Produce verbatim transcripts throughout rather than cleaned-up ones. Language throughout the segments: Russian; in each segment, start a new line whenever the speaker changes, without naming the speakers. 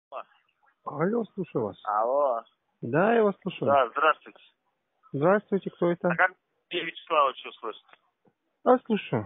Алло, слушаю вас.
Алло.
Да, я вас слушаю.
Да, здравствуйте.
Здравствуйте, кто это?
А как Сергей Вячеславович услышит?
А, слушаю.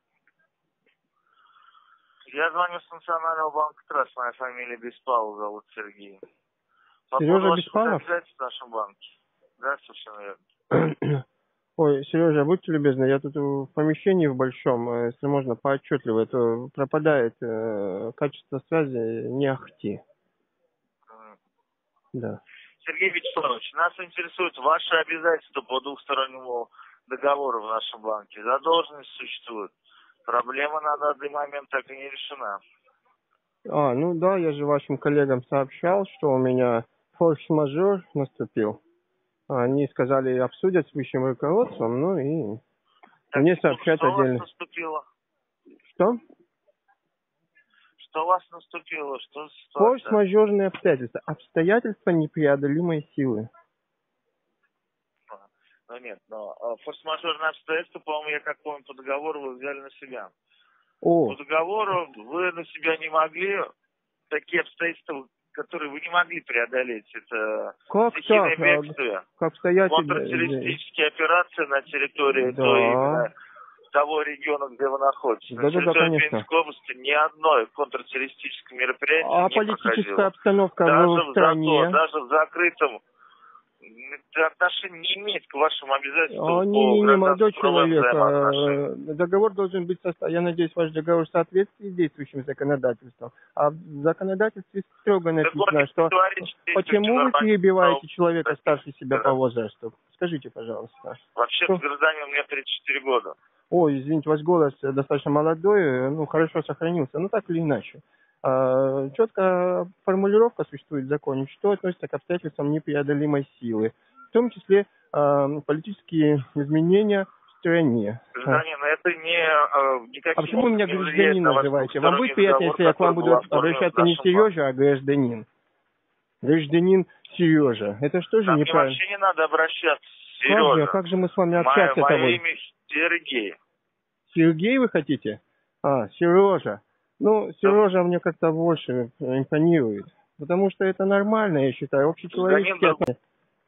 Я звоню с Национального банка Трасс, моя фамилия Беспалов, зовут Сергей. По
Сережа
поводу ваших
Беспалов?
обязательств в нашем банке. Да, совершенно верно.
Ой, Сережа, будьте любезны, я тут в помещении в большом, э, если можно, поотчетливо, это пропадает э, качество связи, не ахти.
М.
Да.
Сергей Вячеславович, нас интересует ваши обязательства по двухстороннему договору в нашем банке. Задолженность существует. Проблема на данный момент так и не решена.
А, ну да, я же вашим коллегам сообщал, что у меня форс-мажор наступил. Они сказали, обсудят с высшим руководством, ну и
Так,
мне
что,
сообщат
что у вас
отдельно.
наступило?
Что?
Что у вас наступило? Что за ситуация?
Форс-мажорные обстоятельства. Обстоятельства непреодолимой силы.
Ну нет, но э, форс-мажорные обстоятельства, по-моему, я как помню, по договору вы взяли на себя.
О,
По договору вы на себя не могли, такие обстоятельства, которые вы не могли преодолеть. Это
как
стихийное
так? А,
бедствие,
Как обстоятельства?
контртеррористические операции на территории
Да.
той, именно того региона, где вы находитесь. На
Да-да-да,
территории
конечно.
Пензенской области ни одной контртеррористическое мероприятие
А
не
политическая
проходило.
обстановка
Даже
в
в
стране?
ЗАТО, даже в закрытом это отношение не имеет к вашим обязательствам
А, Не,
по
не, не, молодой
гражданско-правовым
человек.
взаимоотношениям.
а, Договор должен быть составлен. Я надеюсь, ваш договор в соответствии с действующим законодательством. А в законодательстве строго
Так он
написано,
не
что
противоречит действующим
почему вы перебиваете
нормативным
человека
правовым
старше себя по возрасту? Скажите, пожалуйста.
Вообще-то
Что?
гражданин, мне тридцать четыре года.
Ой, извините, ваш голос достаточно молодой, ну, хорошо сохранился, ну, так или иначе. А, четкая формулировка существует в законе, что относится к обстоятельствам непреодолимой силы, в том числе а, политические изменения в стране.
Гражданин, это не, э,
А
никаким
почему вы меня
образом не влияет
гражданин
на ваш
называете? Вам будет
двухсторонний
приятно,
договор,
если я к вам
который был
буду
оформлен в
обращаться не
нашем банке.
Сережа, а гражданин? Гражданин Сережа. Это что же
Там мне
неправильно?
вообще не надо обращаться,
Как же, а
Сережа.
как же мы с вами
Мое,
общаться-то
мое
будем?
имя Сергей.
Сергей вы хотите? А, Сережа. Ну,
Да,
Сережа мне как-то больше импонирует. Потому что это нормально, я считаю,
гражданин,
общечеловеческие
да,
отношения.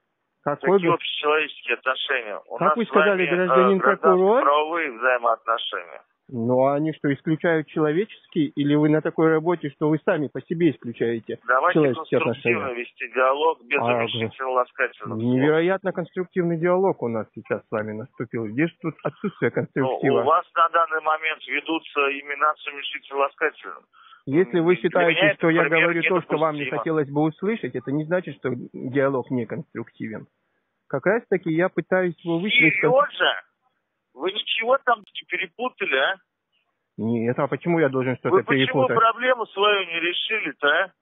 Какой
какие
бы...
общечеловеческие отношения? У
Как
нас
вы
с
сказали,
вами э,
гражданин прокурор?
гражданско-правовые взаимоотношения.
Ну, а они что, исключают человеческие? Или вы на такой работе, что вы сами по себе исключаете
Давайте
человеческие
конструктивно
отношения?
вести диалог без
А,
уменьшительно-ласкательных слов.
невероятно конструктивный диалог у нас сейчас с вами наступил. Где же тут отсутствие
Но у
конструктива?
вас на данный момент ведутся имена с уменьшительно-ласкательным.
Если вы
Для меня
считаете,
это,
что я
например,
говорю то, что вам не
недопустимо.
хотелось бы услышать, это не значит, что диалог не конструктивен. Как раз таки я пытаюсь его высказать...
Сережа, вы ничего там не перепутали, а?
Нет, а почему я должен что-то
Вы почему
перепутать?
проблему свою не решили-то, а?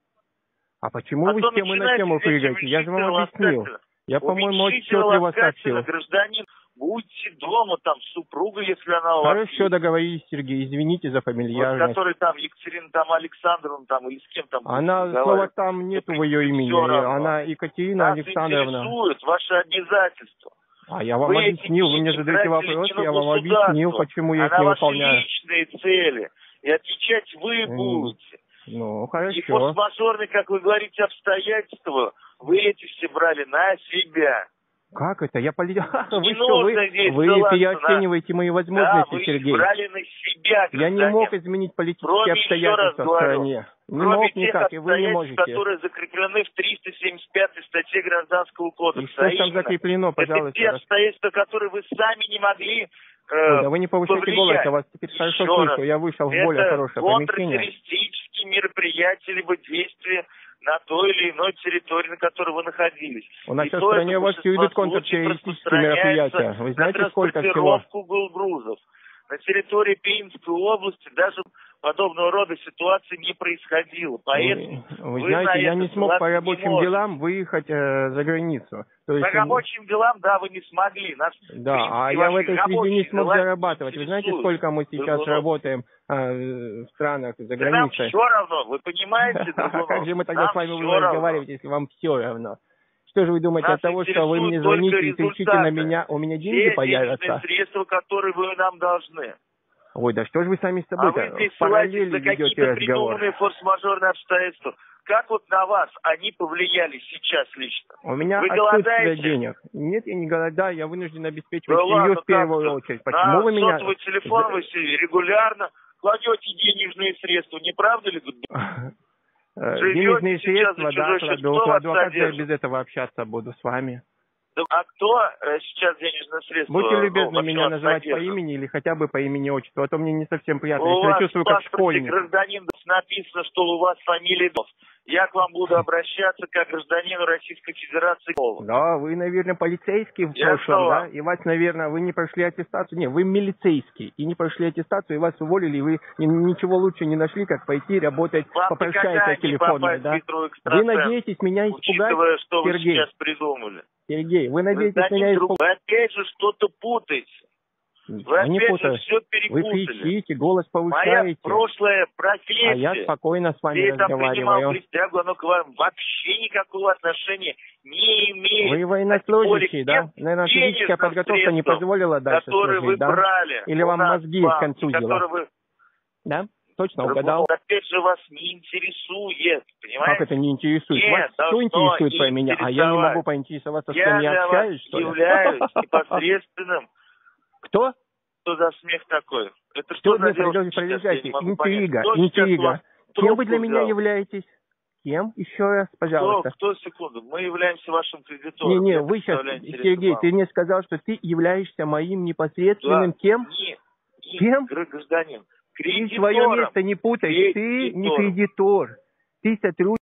А почему
А
вы
то
с темы на
начинаете
тему
здесь
прыгаете? Я же вам объяснил.
уменьшительно-ласкательно.
Я, по-моему, отчетливо
Уменьшительно-ласкательно,
сообщил.
гражданин, будьте дома, там, с супругой, если она у вас
Хорошо,
есть.
договорились, Сергей. Извините за
Вот
фамильярность.
который там, Екатерина там Александровна там или с кем там будет
Она, слова
разговаривать.
там нету
Это
в ее
все
имени.
равно.
Она Екатерина
Нас
Александровна.
интересуют ваши обязательства.
А я вам
Вы
объяснил,
эти
вы мне
деньги
задаете
тратили
вопрос,
не на
я вам объяснил,
государство,
почему я
а
их
на
не
ваши
выполняю.
личные цели. И отвечать вы
М,
будете.
Ну,
И
хорошо.
форс-мажорные, как вы говорите, обстоятельства, вы эти все брали на себя.
Как это? Я поли... Вы
Не
что, вы,
нужно здесь
вы
ссылаться
переоцениваете мои
на... Да,
возможности,
вы их
Сергей.
брали на себя, гражданин.
Я не мог изменить политические
Кроме, еще раз
обстоятельства в
говорю,
стране. Не
кроме
мог
тех
никак, и вы не
обстоятельств,
можете.
которые закреплены в триста семьдесят пятой статье Гражданского
И
кодекса.
что
А
ж там
именно,
закреплено,
это
пожалуйста?
те
рас-
обстоятельства, которые вы сами не могли э,
Ой, да вы не повышайте голос,
повлиять.
я вас теперь хорошо
Еще
слышу.
раз,
Я вышел в более
это
хорошее помещение.
контртеррористические мероприятия либо действия на той или иной территории, на которой вы находились.
У нас
И
сейчас в
то
стране
это
вовсю идут
большинство случаев
контртеррористические мероприятия.
распространяется
Вы
на
знаете, сколько всего?
транспортировку грузов. На территории Пензенской области даже подобного рода ситуации не происходило. Поэтому
Вы, вы
вы
знаете,
на
я
это
не смог по
ссылаться не
рабочим
можете.
делам выехать э, за границу. То
По
есть,
рабочим делам, да, вы не смогли. Нас,
да,
в принципе,
а я в
ваши
этой связи не
рабочие
смог
дела
зарабатывать. Вы знаете,
интересуют.
сколько мы сейчас
Драгунов.
работаем э, в странах за
Да нам
границей?
все равно, вы понимаете,
А
Драгунов?
как же мы тогда
Нам
с вами
все
будем
равно.
разговаривать, если вам все равно? Что же вы думаете,
Нас
от того, что вы мне
интересуют
звоните
только
и кричите на
результаты.
меня, у меня деньги
Те
появятся?
денежные средства, которые вы нам должны.
Ой, да что же вы сами с
А вы
собой-то
здесь
в
ссылаетесь
параллели
на
ведете
какие-то
разговор?
придуманные форс-мажорные обстоятельства, как вот на вас они повлияли сейчас лично?
У меня
Вы
отсутствие
голодаете?
денег. Нет, я не голодаю, я вынужден обеспечивать
Да
семью
ладно,
в первую
как-то.
очередь. Почему
На
вы меня...
сотовый телефон вы себе регулярно кладете денежные средства, не правда ли?
Э, Денежные
сейчас
средства,
за
да,
чужой счет.
кладу,
Кто вас
кладу. А как же я
содержит?
без этого общаться буду с вами?
Да, а кто э, сейчас денежные средства?
Будьте
ну,
любезны
вообще
меня
вас
называть по
содержит?
имени или хотя бы по имени-отчеству, а то мне не совсем приятно. Я
У
себя
вас
чувствую
в
как
паспорте
школьник.
гражданин написано, что у вас фамилия Дов. Я к вам буду обращаться как гражданину Российской Федерации.
Да, вы, наверное, полицейский в
Я
прошлом,
снова.
да? И вас, наверное, вы не прошли аттестацию. Не, вы милицейский. И не прошли аттестацию, и вас уволили, и вы ни- ничего лучше не нашли, как пойти работать
Вам
по
никогда
прошайке
не
телефонной,
попасть
да?
в игру
Вы
экстрасенс,
надеетесь меня испугать,
учитывая, что вы
Сергей?
сейчас придумали.
Сергей, вы надеетесь
Гражданин
меня
друг-
испугать?
Вы опять же что-то путаете. Вы
Я не
опять
путаю.
же все
Вы
перепутали.
кричите, голос
Моя
повышаете.
прошлая
А
профессия.
я спокойно с вами
Где я там принимал
разговариваю.
присягу, оно к вам вообще никакого отношения не имеет.
Вы
А
военнослужащий,
тем более
да? Наверное,
тем
физическая
денежным
подготовка не
средствам,
позволила дальше
которые вы
служить, да?
брали
Или
у
вам
нас
мозги
в банке,
контузило?
которые вы...
Да? Точно
Так
угадал?
вот, опять же вас не интересует, понимаете?
Как это не интересует?
Нет,
Вас все
должно
интересует про меня, а я не
интересовать.
могу поинтересоваться, с
Я
кем я
для
общаюсь,
вас
что ли?
являюсь непосредственным.
Кто?
Что за смех такой? Это
Что
что за
мне
девушка сейчас? Я
продолжайте?
не могу понять.
Интрига,
Кто сейчас у
интрига.
вас
Кем вы для
трубку
меня
взял?
являетесь? Кем? Еще раз,
Кто,
пожалуйста.
кто, секунду? Мы являемся вашим кредитором.
Не-не,
Я
вы сейчас,
представляю интересы
Сергей,
банка.
ты мне сказал, что ты являешься моим непосредственным
Да.
кем?
Не, не
Кем?
гражданин.
Ты
Кредитором.
свое место не путай, ты не
Кредитором.
кредитор. Ты сотрудник.